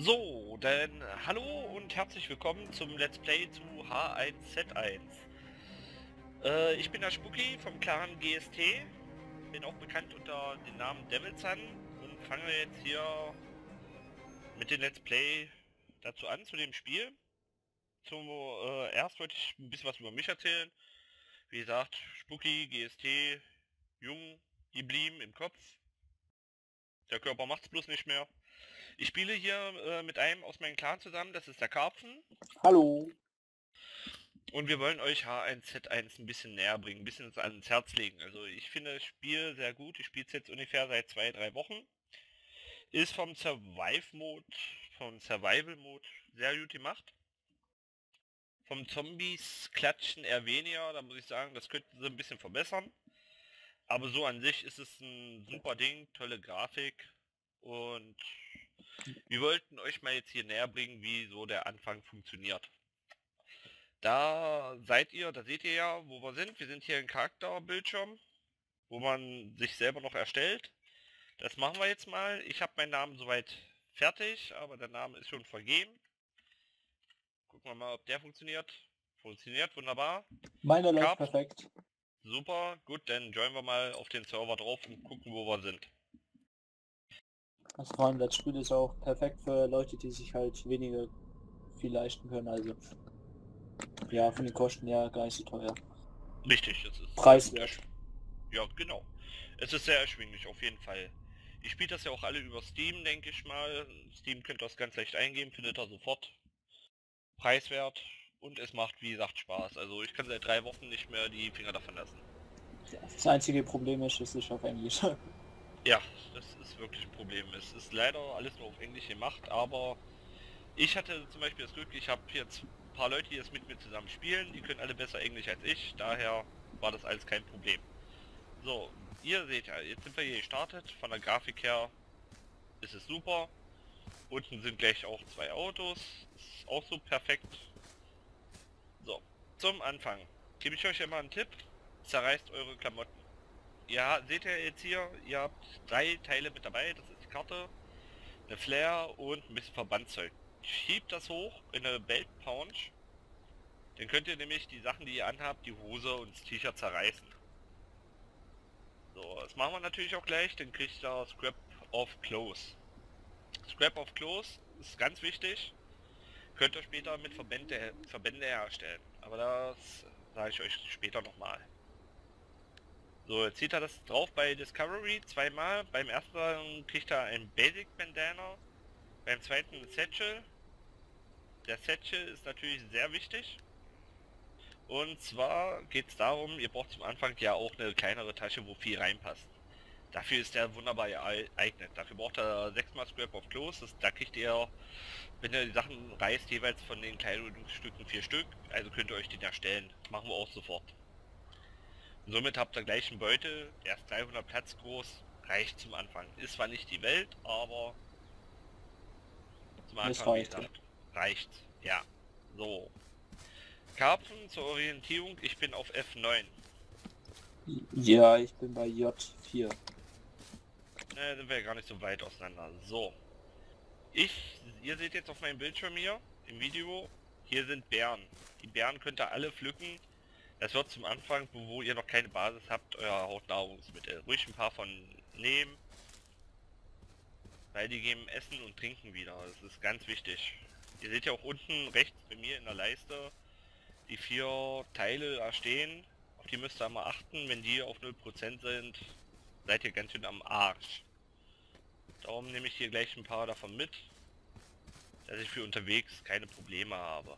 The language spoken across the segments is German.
So, dann hallo und herzlich willkommen zum Let's Play zu H1Z1. Ich bin der Spooky vom Clan GST, bin auch bekannt unter dem Namen Devilsun und fange jetzt hier mit dem Let's Play dazu an, zu dem Spiel. Erst wollte ich ein bisschen was über mich erzählen. Wie gesagt, Spooky, GST, jung geblieben im Kopf. Der Körper macht's bloß nicht mehr. Ich spiele hier mit einem aus meinem Clan zusammen, das ist der Karpfen. Hallo. Und wir wollen euch H1Z1 ein bisschen näher bringen, ein bisschen ans Herz legen. Also ich finde das Spiel sehr gut. Ich spiele es jetzt ungefähr seit 2-3 Wochen. Ist vom Survival Mode sehr gut gemacht. Vom Zombies klatschen eher weniger, da muss ich sagen, das könnten sie ein bisschen verbessern. Aber so an sich ist es ein super Ding, tolle Grafik. Und wir wollten euch mal jetzt hier näher bringen, wie so der Anfang funktioniert. Da seht ihr ja, wo wir sind. Wir sind hier im Charakterbildschirm, wo man sich selber noch erstellt. Das machen wir jetzt mal. Ich habe meinen Namen soweit fertig, aber der Name ist schon vergeben. Gucken wir mal, ob der funktioniert. Funktioniert, wunderbar. Meiner läuft Carp, perfekt. super, gut, dann joinen wir mal auf den Server drauf und gucken, wo wir sind. Also vor allem das Spiel ist auch perfekt für Leute, die sich halt weniger viel leisten können. Also ja, von den Kosten ja gar nicht so teuer. Richtig, es ist Preiswert. ja, genau. Es ist sehr erschwinglich, auf jeden Fall. Ich spiele das ja auch alle über Steam, denke ich mal. Steam könnt ihr das ganz leicht eingeben, findet ihr sofort. Preiswert und es macht, wie gesagt, Spaß. Also ich kann seit 3 Wochen nicht mehr die Finger davon lassen. Das einzige Problem ist, es ist auf Englisch. Ja, das ist wirklich ein Problem. Es ist leider alles nur auf Englisch gemacht, aber ich hatte zum Beispiel das Glück, ich habe jetzt ein paar Leute, die das mit mir zusammen spielen, die können alle besser Englisch als ich, daher war das alles kein Problem. So, ihr seht ja, jetzt sind wir hier gestartet, von der Grafik her ist es super. Unten sind gleich auch 2 Autos, ist auch so perfekt. So, zum Anfang gebe ich euch immer einen Tipp, zerreißt eure Klamotten. Ja, seht ihr jetzt hier, ihr habt 3 Teile mit dabei, das ist die Karte, eine Flare und ein bisschen Verbandzeug. Schiebt das hoch in eine Belt Pouch, dann könnt ihr nämlich die Sachen, die ihr anhabt, die Hose und das T-Shirt zerreißen. So, das machen wir natürlich auch gleich, dann kriegt ihr Scrap of Clothes. Scrap of Clothes ist ganz wichtig, könnt ihr später mit Verbände herstellen, aber das sage ich euch später nochmal. So, jetzt zieht er das drauf bei Discovery zweimal. Beim ersten kriegt er ein Basic Bandana, beim zweiten ein Satchel. Der Satchel ist natürlich sehr wichtig. Und zwar geht es darum, ihr braucht zum Anfang ja auch eine kleinere Tasche, wo viel reinpasst. Dafür ist der wunderbar geeignet. Dafür braucht er 6 Scrap of Clothes. Da kriegt ihr, wenn ihr die Sachen reißt, jeweils von den Kleidungsstücken 4 Stück. Also könnt ihr euch den erstellen. Das machen wir auch sofort. Und somit habt ihr gleich einen Beutel, der ist 300 Platz groß, reicht zum Anfang. Ist zwar nicht die Welt, aber zum Das Anfang, wie reicht. gesagt, reicht. Ja, so. Karpfen zur Orientierung, ich bin auf F9. Ja, ich bin bei J4. Sind wir ja gar nicht so weit auseinander. So. Ihr seht jetzt auf meinem Bildschirm hier, im Video, hier sind Beeren. Die Beeren könnt ihr alle pflücken. Das wird zum Anfang, wo ihr noch keine Basis habt, euer Hauptnahrungsmittel. Ruhig ein paar von nehmen. Weil die geben Essen und Trinken wieder. Das ist ganz wichtig. Ihr seht ja auch unten rechts bei mir in der Leiste die 4 Teile da stehen. Auf die müsst ihr mal achten. Wenn die auf 0% sind, seid ihr ganz schön am Arsch. Darum nehme ich hier gleich ein paar davon mit, dass ich für unterwegs keine Probleme habe.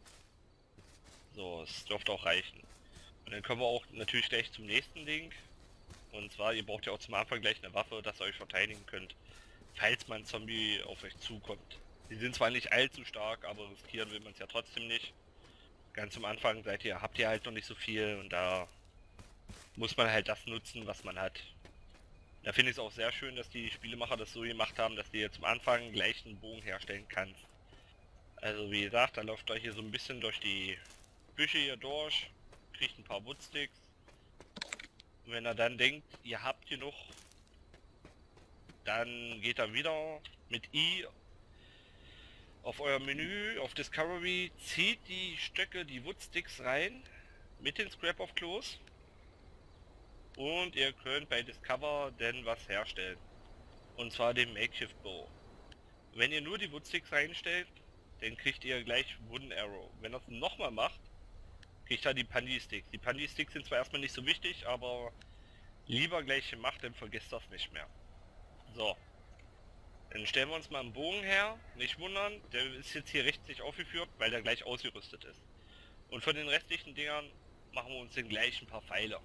So, es dürfte auch reichen. Und dann kommen wir auch natürlich gleich zum nächsten Ding. Und zwar, ihr braucht ja auch zum Anfang gleich eine Waffe, dass ihr euch verteidigen könnt, falls mal ein Zombie auf euch zukommt. Die sind zwar nicht allzu stark, aber riskieren will man es ja trotzdem nicht. Ganz am Anfang habt ihr halt noch nicht so viel und da muss man halt das nutzen, was man hat. Da finde ich es auch sehr schön, dass die Spielemacher das so gemacht haben, dass du jetzt zum Anfang gleich einen Bogen herstellen kannst. Also wie gesagt, da läuft euch hier so ein bisschen durch die Büsche hier durch, kriegt ein paar Woodsticks. Und wenn er dann denkt, ihr habt genug, dann geht er wieder mit I auf euer Menü, auf Discovery, zieht die Stöcke, die Woodsticks rein mit den Scrap of Claws und ihr könnt bei Discover denn was herstellen. Und zwar den Makeshift Bow. Wenn ihr nur die Woodsticks reinstellt, dann kriegt ihr gleich Wooden Arrow. Wenn ihr es nochmal macht, kriegt ihr die Pandy Sticks. Die Pandy Sticks sind zwar erstmal nicht so wichtig, aber lieber gleich gemacht, dann vergesst das nicht mehr. So. Dann stellen wir uns mal einen Bogen her. Nicht wundern, der ist jetzt hier rechts nicht aufgeführt, weil der gleich ausgerüstet ist. Und von den restlichen Dingern machen wir uns den gleich ein paar Pfeile.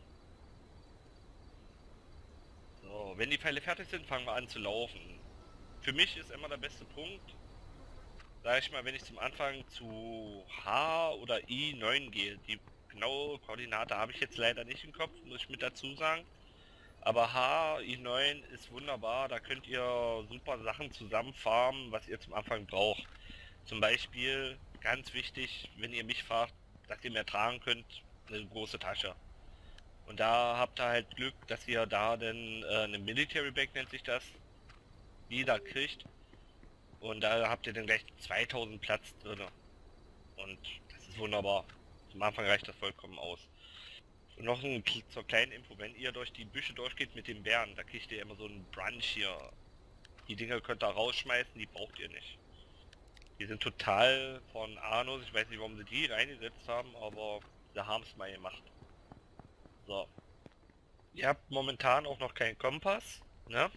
So, wenn die Pfeile fertig sind, fangen wir an zu laufen. Für mich ist immer der beste Punkt, sag ich mal, wenn ich zum Anfang zu H oder I9 gehe. Die genaue Koordinate habe ich jetzt leider nicht im Kopf, muss ich mit dazu sagen. Aber H, I9 ist wunderbar, da könnt ihr super Sachen zusammen farmen, was ihr zum Anfang braucht. Zum Beispiel, ganz wichtig, wenn ihr mich fragt, dass ihr mehr tragen könnt, eine große Tasche. Und da habt ihr halt Glück, dass ihr da dann eine Military Bag nennt sich das, wieder kriegt. Und da habt ihr dann gleich 2000 Platz drin. Und das ist wunderbar. Zum Anfang reicht das vollkommen aus. Und noch zur kleinen Info, wenn ihr durch die Büsche durchgeht mit den Bären, da kriegt ihr immer so einen Brunch hier. Die Dinger könnt ihr rausschmeißen, die braucht ihr nicht. Die sind total von Anus, ich weiß nicht warum sie die reingesetzt haben, aber sie haben es mal gemacht. So. Ihr habt momentan auch noch keinen Kompass, ne?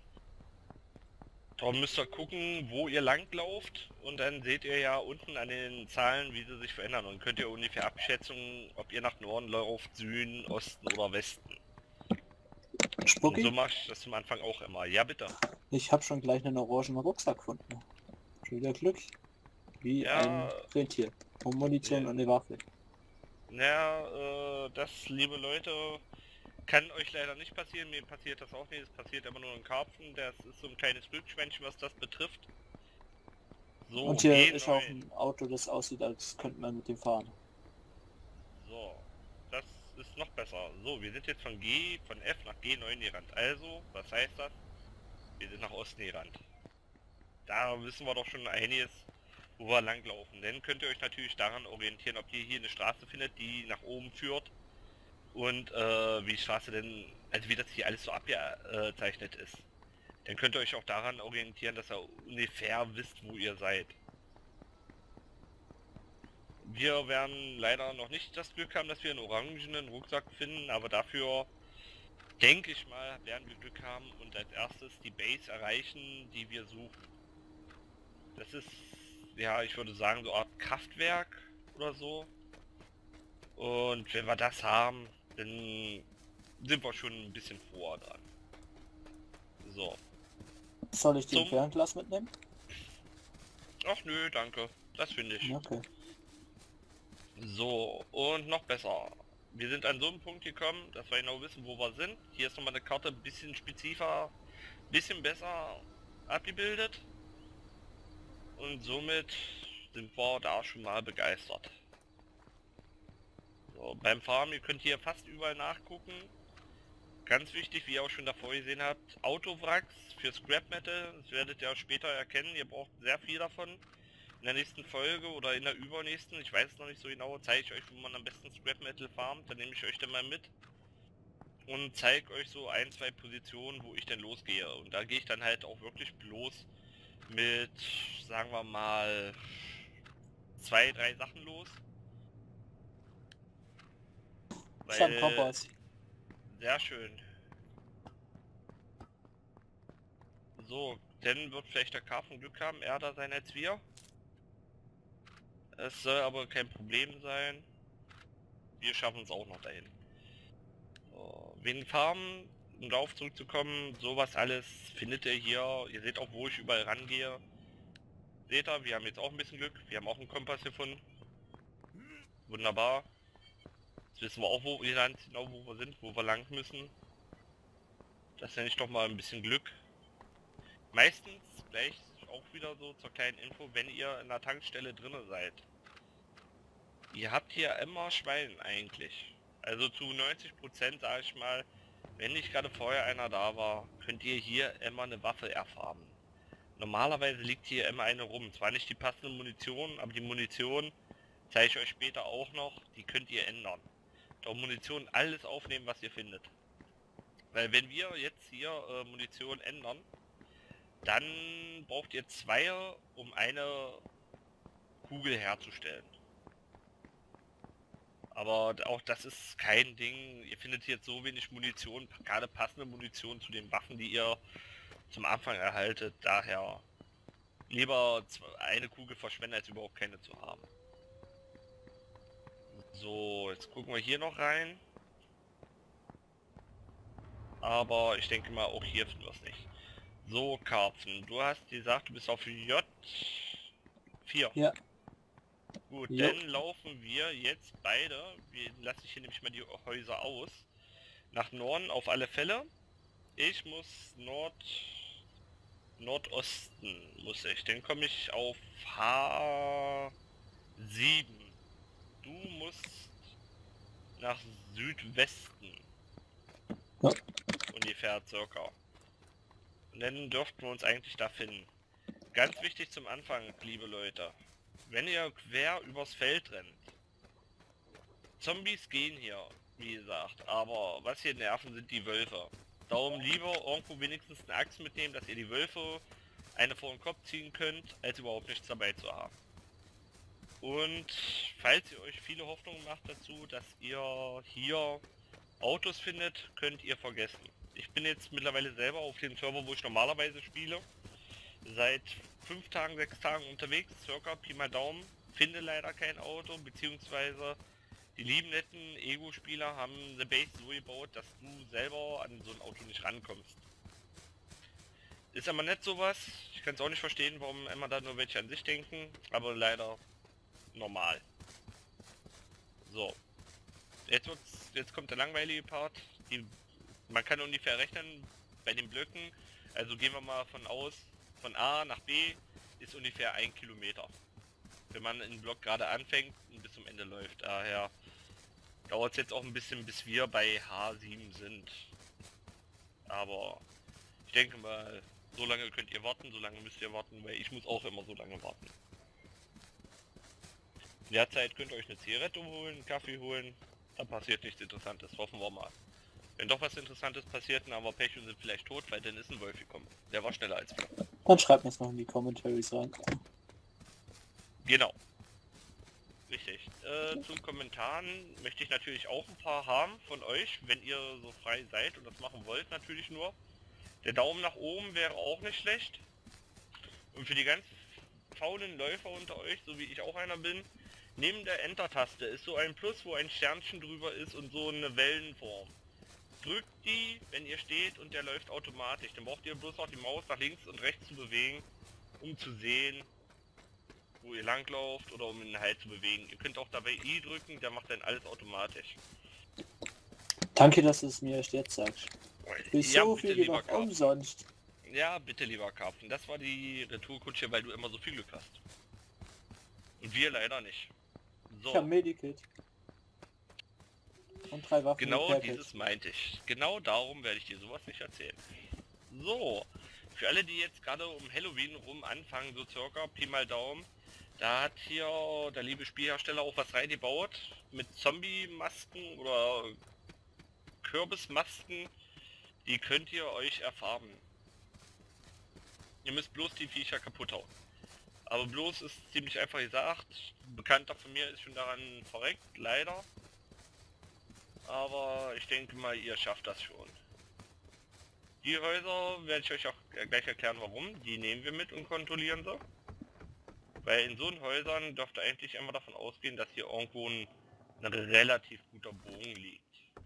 Darum müsst ihr gucken, wo ihr lang lauft und dann seht ihr ja unten an den Zahlen, wie sie sich verändern und könnt ihr ungefähr abschätzen, ob ihr nach Norden lauft, Süden, Osten oder Westen. Und Spucki, so mache ich das zum Anfang auch immer. Ja, bitte. ich habe schon gleich einen orangen Rucksack gefunden. Schon wieder Glück. Wie Ja, ein Rentier. Und Munition ja. und eine Waffe. Naja, das, liebe Leute, kann euch leider nicht passieren. Mir passiert das auch nicht. Es passiert immer nur ein Karpfen. Das ist so ein kleines Wildschwänchen, was das betrifft. So, Und hier ist auch G9. ein Auto, das aussieht, als könnte man mit dem fahren. So, das ist noch besser. So, wir sind jetzt von F nach G9 gerannt. Also, was heißt das? Wir sind nach Osten gerannt. Da wissen wir doch schon einiges, wo wir langlaufen. Dann könnt ihr euch natürlich daran orientieren, ob ihr hier eine Straße findet, die nach oben führt. Und wie die Straße denn, also wie das hier alles so abgezeichnet ist. Dann könnt ihr euch auch daran orientieren, dass ihr ungefähr wisst, wo ihr seid. Wir werden leider noch nicht das Glück haben, dass wir einen orangenen Rucksack finden, aber dafür denke ich mal, werden wir Glück haben und als erstes die Base erreichen, die wir suchen. Das ist, ja, ich würde sagen, so eine Art Kraftwerk oder so. Und wenn wir das haben, dann sind wir schon ein bisschen vor dran. So. Soll ich den Fernglas mitnehmen? Ach nö, danke. Das finde ich. Okay. So, und noch besser. Wir sind an so einem Punkt gekommen, dass wir genau wissen, wo wir sind. Hier ist nochmal eine Karte ein bisschen spezifischer, bisschen besser abgebildet. Und somit sind wir da schon mal begeistert. So, beim Farmen, ihr könnt hier fast überall nachgucken. Ganz wichtig, wie ihr auch schon davor gesehen habt, Autowracks für Scrap Metal. Das werdet ihr auch später erkennen. Ihr braucht sehr viel davon. In der nächsten Folge oder in der übernächsten, ich weiß es noch nicht so genau, zeige ich euch, wo man am besten Scrap Metal farmt. Dann nehme ich euch dann mal mit und zeige euch so ein, zwei Positionen, wo ich denn losgehe. Und da gehe ich dann halt auch wirklich bloß mit, sagen wir mal, 2, 3 Sachen los. Ich habe einen Kompass. Sehr schön. So, dann wird vielleicht der Karpfen Glück haben, er da sein als wir. Es soll aber kein Problem sein. Wir schaffen es auch noch dahin. So, wegen Farmen, um darauf zurückzukommen, sowas alles findet ihr hier. Ihr seht auch, wo ich überall rangehe. Seht ihr, wir haben jetzt auch ein bisschen Glück. Wir haben auch einen Kompass gefunden. Wunderbar. Jetzt wissen wir auch, wo wir dann genau wo wir sind, wo wir lang müssen. Das nenne ich doch mal ein bisschen Glück. Meistens gleich auch wieder so zur kleinen Info, wenn ihr in der Tankstelle drinne seid. Ihr habt hier immer Schwein eigentlich. Also zu 90% sage ich mal, wenn nicht gerade vorher einer da war, könnt ihr hier immer eine Waffe erfarmen. Normalerweise liegt hier immer eine rum. Zwar nicht die passende Munition, aber die Munition zeige ich euch später auch noch. Die könnt ihr ändern. Darum Munition alles aufnehmen, was ihr findet. Weil wenn wir jetzt hier Munition ändern, dann braucht ihr 2, um eine Kugel herzustellen. Aber auch das ist kein Ding. Ihr findet jetzt so wenig Munition, gerade passende Munition zu den Waffen, die ihr zum Anfang erhaltet. Daher lieber eine Kugel verschwenden, als überhaupt keine zu haben. So, jetzt gucken wir hier noch rein. Aber ich denke mal, auch hier finden wir es nicht. So, Karpfen, du hast gesagt, du bist auf J4. Ja. Gut, Jo. dann laufen wir jetzt beide, wir lassen hier nämlich mal die Häuser aus, nach Norden auf alle Fälle. Ich muss Nordosten muss ich, dann komme ich auf H7. Du musst nach Südwesten. Ja. Ungefähr circa. Und dann dürften wir uns eigentlich da finden. Ganz wichtig zum Anfang, liebe Leute. Wenn ihr quer übers Feld rennt. Zombies gehen hier, wie gesagt, aber was hier nerven sind die Wölfe. Darum lieber irgendwo wenigstens eine Axt mitnehmen, dass ihr die Wölfe eine vor den Kopf ziehen könnt, als überhaupt nichts dabei zu haben. Und falls ihr euch viele Hoffnungen macht dazu, dass ihr hier Autos findet, könnt ihr vergessen. Ich bin jetzt mittlerweile selber auf dem Server, wo ich normalerweise spiele, seit 5 Tagen, 6 Tagen unterwegs, circa Pi mal Daumen, finde leider kein Auto, beziehungsweise die lieben netten Ego-Spieler haben The Base so gebaut, dass du selber an so ein Auto nicht rankommst. Ist aber nicht sowas, ich kann es auch nicht verstehen, warum immer da nur welche an sich denken, aber leider normal. So, jetzt kommt der langweilige Part, man kann ungefähr rechnen bei den Blöcken, also gehen wir mal von aus, von A nach B ist ungefähr 1 Kilometer. Wenn man einen Block gerade anfängt und bis zum Ende läuft. Daher dauert es jetzt auch ein bisschen, bis wir bei H7 sind. Aber ich denke mal, so lange könnt ihr warten, so lange müsst ihr warten, weil ich muss auch immer so lange warten. In der Zeit könnt ihr euch eine Zigarette holen, einen Kaffee holen, da passiert nichts Interessantes, hoffen wir mal. Wenn doch was Interessantes passiert, dann haben wir Pech und sind vielleicht tot, weil dann ist ein Wolf gekommen. Der war schneller als wir. Dann schreibt mir es noch in die Commentaries rein. Genau. Richtig. Zum Kommentaren möchte ich natürlich auch ein paar haben von euch, wenn ihr so frei seid und das machen wollt natürlich nur. Der Daumen nach oben wäre auch nicht schlecht. Und für die ganz faulen Läufer unter euch, so wie ich auch einer bin, neben der Enter-Taste ist so ein Plus, wo ein Sternchen drüber ist und so eine Wellenform. Drückt die, wenn ihr steht und der läuft automatisch. Dann braucht ihr bloß noch die Maus nach links und rechts zu bewegen, um zu sehen, wo ihr langlauft oder um ihn halt zu bewegen. Ihr könnt auch dabei I drücken, der macht dann alles automatisch. Danke, dass du es mir erst jetzt sagst. Du hast Ja, so bitte, viel lieber gemacht, Karpfen. umsonst. Ja, bitte, lieber Karpfen. Das war die Retourkutsche, weil du immer so viel Glück hast. Und wir leider nicht. Ich habe So, Medikit. Und 3 Waffen. genau mit Package. dieses meinte ich. Genau darum werde ich dir sowas nicht erzählen. So, für alle, die jetzt gerade um Halloween rum anfangen, so circa, Pi mal Daumen, da hat hier der liebe Spielhersteller auch was reingebaut mit Zombie-Masken oder Kürbismasken, die könnt ihr euch erfarben. Ihr müsst bloß die Viecher kaputt hauen. Aber bloß ist ziemlich einfach gesagt, ein Bekannter von mir ist schon daran verreckt, leider. Aber ich denke mal, ihr schafft das schon. Die Häuser werde ich euch auch gleich erklären, warum. Die nehmen wir mit und kontrollieren sie. Weil in so einen Häusern dürft ihr eigentlich immer davon ausgehen, dass hier irgendwo ein relativ guter Bogen liegt.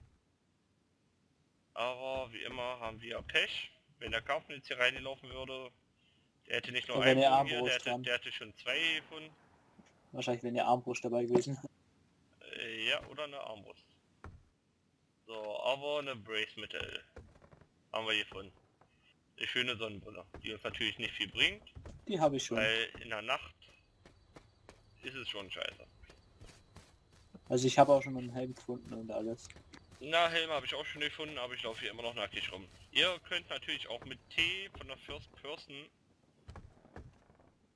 Aber wie immer haben wir Pech. Wenn der Karpfen jetzt hier reingelaufen würde, der hätte nicht nur Aber einen wenn ihr Bogen hier, Armbrust haben. der hätte schon 2 gefunden. Wahrscheinlich wenn ihr Armbrust dabei gewesen. Ja, oder eine Armbrust. So, aber eine Brace-Mittel haben wir gefunden. Eine schöne Sonnenbrille, die uns natürlich nicht viel bringt, Die habe ich schon. weil in der Nacht ist es schon scheiße. Also ich habe auch schon einen Helm gefunden und alles. Na, Helm habe ich auch schon gefunden, aber ich laufe hier immer noch nackig rum. Ihr könnt natürlich auch mit T von der First Person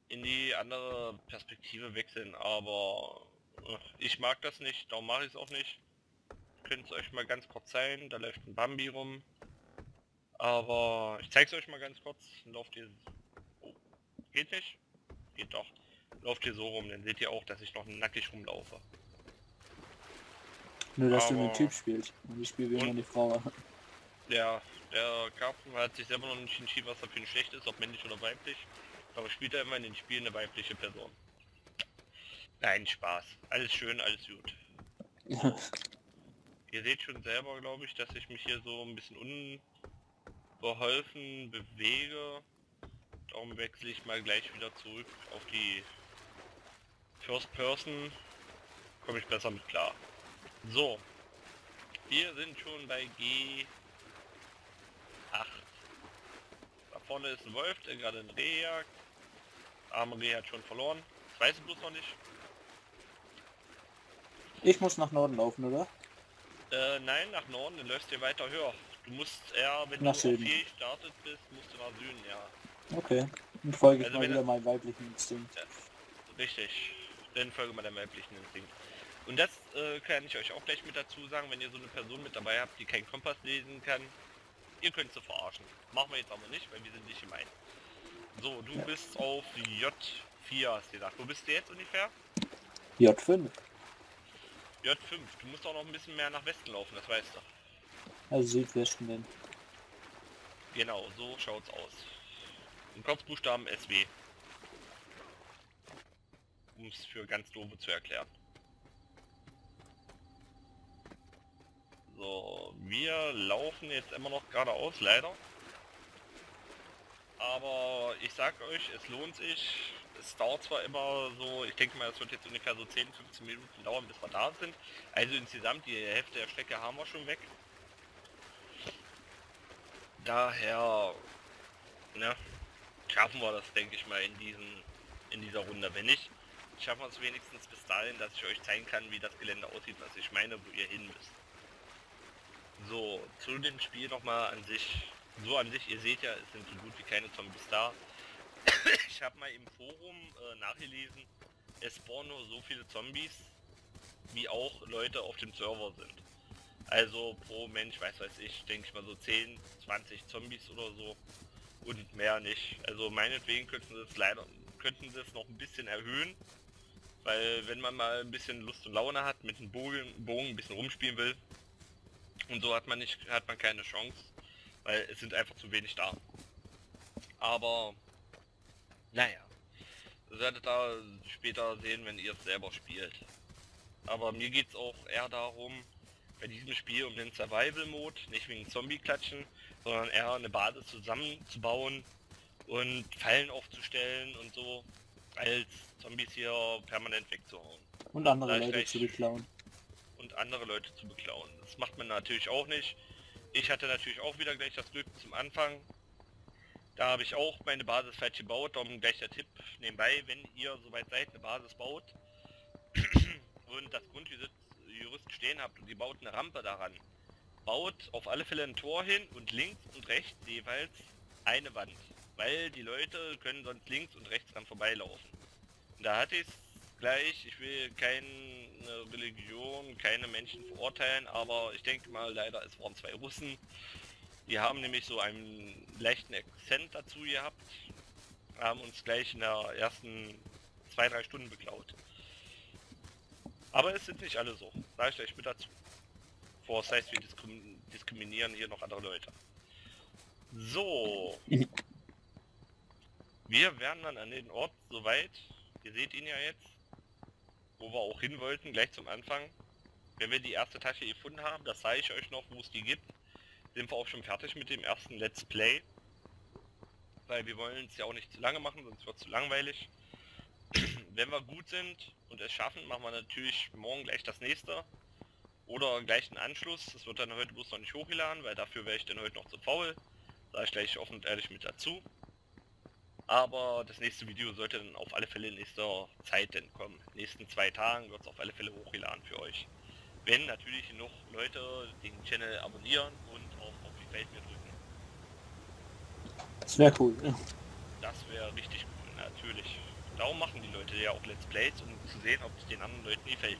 in die andere Perspektive wechseln, aber ich mag das nicht, darum mache ich es auch nicht. Könnt es euch mal ganz kurz sein, da läuft ein Bambi rum. Aber ich zeige es euch mal ganz kurz. Lauft ihr... Oh, geht nicht? Geht doch. Lauft ihr so rum, dann seht ihr auch, dass ich noch nackig rumlaufe. Nur, dass du Aber... mit Typ spielst. Und ich spiele wie immer die Frau. Der Karpfen hat sich selber noch nicht entschieden, was er für ein schlecht ist, ob männlich oder weiblich. Aber spielt er immer in den Spielen eine weibliche Person. Nein, Spaß. Alles schön, alles gut. So. Ihr seht schon selber, glaube ich, dass ich mich hier so ein bisschen unbeholfen bewege. Darum wechsle ich mal gleich wieder zurück auf die First Person. Komme ich besser mit klar. So. Wir sind schon bei G8. Da vorne ist ein Wolf, der gerade ein Reh jagt. Arme Reh hat schon verloren. Das weiß ich bloß noch nicht. Ich muss nach Norden laufen, oder? Nein, nach Norden, dann läufst du weiter höher. Du musst eher, wenn Nach du Süden. auf 4 gestartet bist, musst du nach Süden, ja. Okay. Dann folge ich Also mal wenn wieder meinem weiblichen Instinkt. Ja, richtig. Dann folge mal der weiblichen Instinkt. Und das kann ich euch auch gleich mit dazu sagen, wenn ihr so eine Person mit dabei habt, die keinen Kompass lesen kann, ihr könnt sie verarschen. Machen wir jetzt aber nicht, weil wir sind nicht gemein. So, du bist auf J4, hast du gesagt. Wo bist du jetzt ungefähr? J5. J5. Du musst auch noch ein bisschen mehr nach Westen laufen, das weißt du. Also Südwesten denn. Genau, so schaut's aus. In Kurzbuchstaben SW. Um es für ganz doofe zu erklären. So, wir laufen jetzt immer noch geradeaus, leider. Aber ich sag euch, es lohnt sich. Es dauert zwar immer so, ich denke mal, es wird jetzt ungefähr so 10, 15 Minuten dauern, bis wir da sind. Also insgesamt die Hälfte der Strecke haben wir schon weg. Daher, ne, schaffen wir das, denke ich mal, in dieser Runde. Wenn nicht, schaffen wir es wenigstens bis dahin, dass ich euch zeigen kann, wie das Gelände aussieht, was ich meine, wo ihr hin müsst. So, zu dem Spiel nochmal an sich. So an sich, ihr seht ja, es sind so gut wie keine Zombies da. Ich habe mal im Forum nachgelesen, es spawnen nur so viele Zombies, wie auch Leute auf dem Server sind. Also pro Mensch, weiß ich, denke ich mal so 10, 20 Zombies oder so und mehr nicht. Also meinetwegen könnten sie es noch ein bisschen erhöhen, weil wenn man mal ein bisschen Lust und Laune hat, mit einem Bogen ein bisschen rumspielen will, und so hat man keine Chance, weil es sind einfach zu wenig da. Aber naja, das werdet ihr später sehen, wenn ihr es selber spielt. Aber mir geht es auch eher darum, bei diesem Spiel um den Survival-Mode, nicht wegen Zombie-Klatschen, sondern eher eine Basis zusammenzubauen und Fallen aufzustellen und so, als Zombies hier permanent wegzuhauen. Und andere Leute zu beklauen. Und andere Leute zu beklauen. Das macht man natürlich auch nicht. Ich hatte natürlich auch wieder gleich das Glück zum Anfang. Da habe ich auch meine Basis falsch gebaut, darum gleich der Tipp nebenbei, wenn ihr soweit seid, eine Basis baut und das Grundgerüst stehen habt und ihr baut eine Rampe daran, baut auf alle Fälle ein Tor hin und links und rechts jeweils eine Wand, weil die Leute können sonst links und rechts dran vorbeilaufen. Und da hatte ich es gleich, ich will keine Religion, keine Menschen verurteilen, aber ich denke mal leider, es waren 2 Russen. Die haben nämlich so einen leichten Akzent dazu gehabt, haben uns gleich in der ersten 2-3 Stunden beklaut. Aber es sind nicht alle so, sage ich gleich mit dazu. Bevor es heißt, wir diskriminieren hier noch andere Leute. So. Wir werden dann an den Ort soweit, ihr seht ihn ja jetzt, wo wir auch hin wollten, gleich zum Anfang. Wenn wir die erste Tasche gefunden haben, das zeige ich euch noch, wo es die gibt, sind wir auch schon fertig mit dem ersten Let's Play. Weil wir wollen es ja auch nicht zu lange machen, sonst wird es zu langweilig. Wenn wir gut sind und es schaffen, machen wir natürlich morgen gleich das nächste. Oder gleich einen Anschluss. Das wird dann heute bloß noch nicht hochgeladen, weil dafür wäre ich dann heute noch zu faul. Sage ich gleich offen und ehrlich mit dazu. Aber das nächste Video sollte dann auf alle Fälle in nächster Zeit denn kommen. In den nächsten 2 Tagen wird es auf alle Fälle hochgeladen für euch. Wenn natürlich genug Leute den Channel abonnieren und auch auf Gefällt mir drücken. Das wäre cool. Das wäre richtig cool, natürlich. Darum machen die Leute ja auch Let's Plays, um zu sehen, ob es den anderen Leuten gefällt.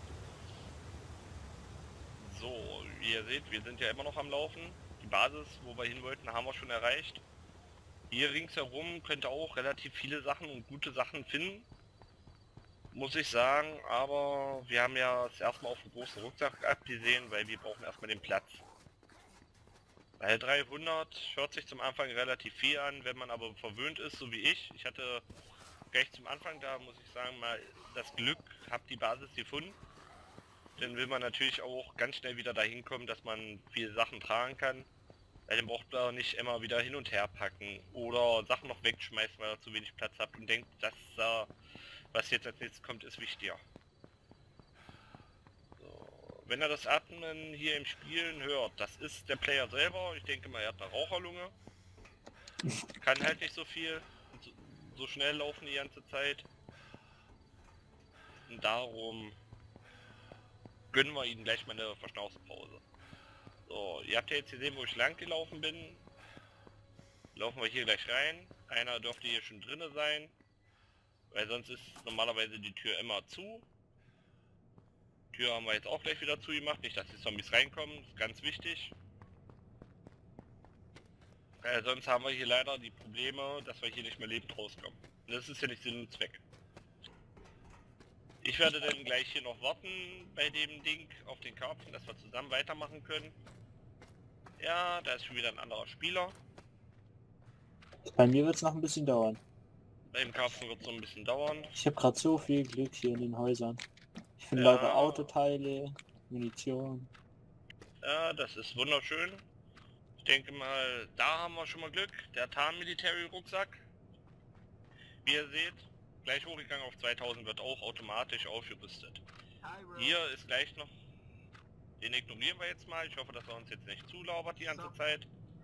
So, wie ihr seht, wir sind ja immer noch am Laufen. Die Basis, wo wir hin wollten, haben wir schon erreicht. Hier ringsherum könnt ihr auch relativ viele Sachen und gute Sachen finden, muss ich sagen, aber wir haben ja es erstmal auf den großen Rucksack abgesehen, weil wir brauchen erstmal den Platz. Weil 300 hört sich zum Anfang relativ viel an, wenn man aber verwöhnt ist, so wie ich. Ich hatte gleich zum Anfang, da muss ich sagen, mal das Glück, hab die Basis gefunden. Dann will man natürlich auch ganz schnell wieder dahin kommen, dass man viele Sachen tragen kann. Weil dann braucht man nicht immer wieder hin und her packen oder Sachen noch wegschmeißen, weil er zu wenig Platz hat und denkt, dass was jetzt als nächstes kommt, ist wichtiger. So, wenn er das Atmen hier im Spielen hört, das ist der Player selber. Ich denke mal, er hat eine Raucherlunge. Kann halt nicht so viel, so schnell laufen die ganze Zeit. Und darum gönnen wir ihnen gleich mal eine Verschnaufspause. So, ihr habt ja jetzt gesehen, wo ich lang gelaufen bin. Laufen wir hier gleich rein. Einer dürfte hier schon drinne sein. Weil sonst ist normalerweise die Tür immer zu. Tür haben wir jetzt auch gleich wieder zugemacht. Nicht, dass die Zombies reinkommen. Das ist ganz wichtig. Sonst haben wir hier leider die Probleme, dass wir hier nicht mehr lebend rauskommen. Und das ist ja nicht Sinn und Zweck. Ich werde dann gleich hier noch warten bei dem Ding auf den Karpfen, dass wir zusammen weitermachen können. Ja, da ist schon wieder ein anderer Spieler. Bei mir wird es noch ein bisschen dauern. Beim Karpfen wird es noch ein bisschen dauern. Ich habe gerade so viel Glück hier in den Häusern. Ich finde Ja. lauter Autoteile, Munition. Ja, das ist wunderschön. Ich denke mal, da haben wir schon mal Glück. Der Tarn-Military-Rucksack. Wie ihr seht, gleich hochgegangen auf 2000 wird auch automatisch aufgerüstet. Hier ist gleich noch... Den ignorieren wir jetzt mal. Ich hoffe, dass er uns jetzt nicht zulabert die ganze Zeit.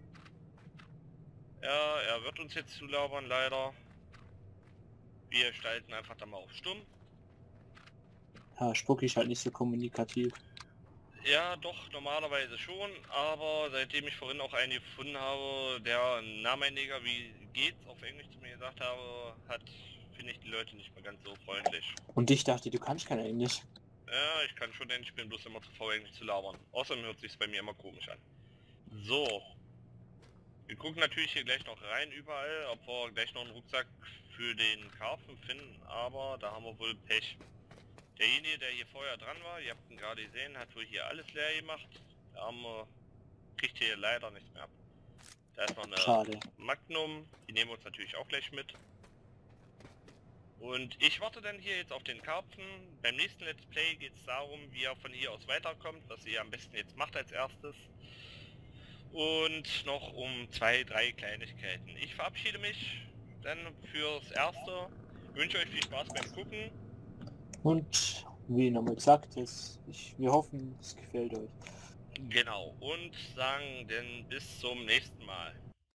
Ja, er wird uns jetzt zulabern, leider. Wir schalten einfach da mal auf Stumm. Ja, Spucki ist halt nicht so kommunikativ. Ja, doch, normalerweise schon, aber seitdem ich vorhin auch einen gefunden habe, der Namenjäger, wie geht's, auf Englisch zu mir gesagt habe, finde ich die Leute nicht mehr ganz so freundlich. Und ich dachte, du kannst kein Englisch. Ja, ich kann schon, denn ich bin bloß immer zu faul, Englisch zu labern. Außerdem hört sich's bei mir immer komisch an. So. Wir gucken natürlich hier gleich noch rein überall, ob wir gleich noch einen Rucksack für den Karpfen finden, aber da haben wir wohl Pech. Derjenige, der hier vorher dran war, ihr habt ihn gerade gesehen, hat wohl hier alles leer gemacht. Der Arme kriegt hier leider nichts mehr ab. Da ist noch eine Schade. Magnum, die nehmen wir uns natürlich auch gleich mit. Und ich warte dann hier jetzt auf den Karpfen. Beim nächsten Let's Play geht es darum, wie er von hier aus weiterkommt, was ihr am besten jetzt macht als erstes. Und noch um 2, 3 Kleinigkeiten. Ich verabschiede mich dann fürs Erste. Wünsche euch viel Spaß beim Gucken. Und wie nochmal gesagt ist, wir hoffen, es gefällt euch. Genau, und sagen dann bis zum nächsten Mal.